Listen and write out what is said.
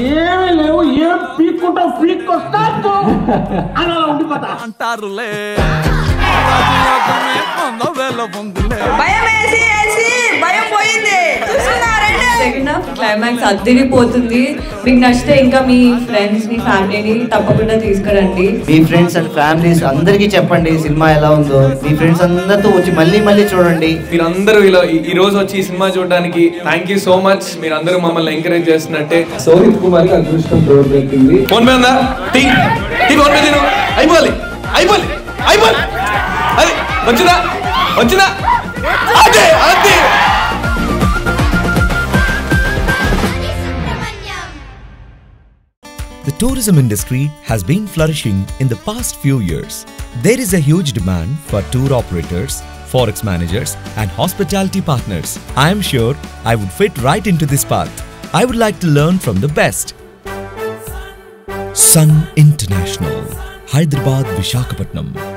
ఏమీ లేవు, ఏం పీక్కుంటా పీక్కొస్తా అని అలా ఉండిపోతా అంటారులే. భయం భయం పోయింది. సెకండ్ హాఫ్ క్లైమాక్స్ అదిరిపోతుంది. మీకు నచ్చితే ఇంకా మీ ఫ్రెండ్స్ ని ఫ్యామిలీని తప్పకుండా తీసుకురండి. మీ ఫ్రెండ్స్ అండ్ ఫ్యామిలీస్ అందరికీ చెప్పండి సినిమా ఎలా ఉందో. మీ ఫ్రెండ్స్ అందరితో వచ్చి మళ్ళీ చూడండి. మీరందరూ ఇలా ఈ రోజు వచ్చి ఈ సినిమా చూడడానికి థ్యాంక్ యూ సో మచ్. మీరందరూ మమ్మల్ని ఎంకరేజ్ చేస్తున్నట్టే. సోహిత్ కుమార్ కి అదృష్టం తోడ్పెట్టింది. ఫోన్ పే ఉందా? టీ ఫోన్ పే తిను. అయిపోవాలి అదే వచ్చినా అదే అదే. The tourism industry has been flourishing in the past few years. There is a huge demand for tour operators, forex managers and hospitality partners. I am sure I would fit right into this path. I would like to learn from the best. Sun International, Hyderabad, Visakhapatnam.